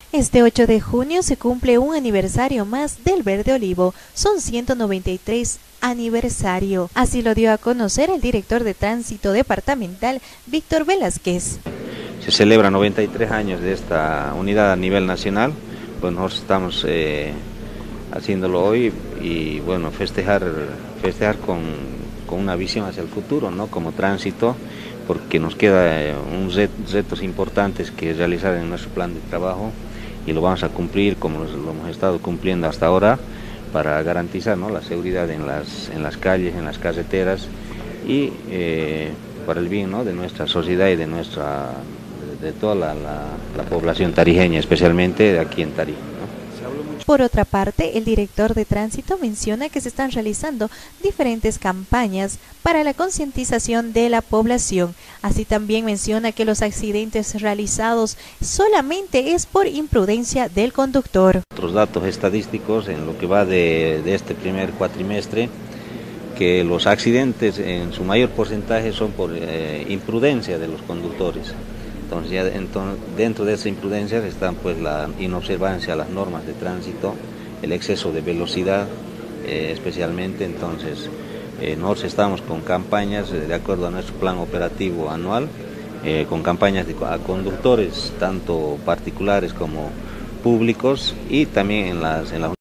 Este 8 de junio se cumple un aniversario más del Verde Olivo, son 193 aniversario. Así lo dio a conocer el director de Tránsito Departamental, Víctor Velázquez. Se celebra 93 años de esta unidad a nivel nacional, pues nosotros estamos haciéndolo hoy y bueno, festejar con una visión hacia el futuro, ¿no? Como tránsito, porque nos queda unos retos importantes que realizar en nuestro plan de trabajo y lo vamos a cumplir como lo hemos estado cumpliendo hasta ahora para garantizar, ¿no?, la seguridad en las calles, en las carreteras y para el bien, ¿no?, de nuestra sociedad y de toda la población tarijeña, especialmente de aquí en Tarija, ¿no? Por otra parte, el director de Tránsito menciona que se están realizando diferentes campañas para la concientización de la población. Así también menciona que los accidentes realizados solamente es por imprudencia del conductor. Otros datos estadísticos en lo que va de este primer cuatrimestre, que los accidentes en su mayor porcentaje son por imprudencia de los conductores. Entonces, dentro de esa imprudencia están pues la inobservancia a las normas de tránsito, el exceso de velocidad especialmente. Entonces nosotros estamos con campañas de acuerdo a nuestro plan operativo anual, con campañas a conductores tanto particulares como públicos y también en las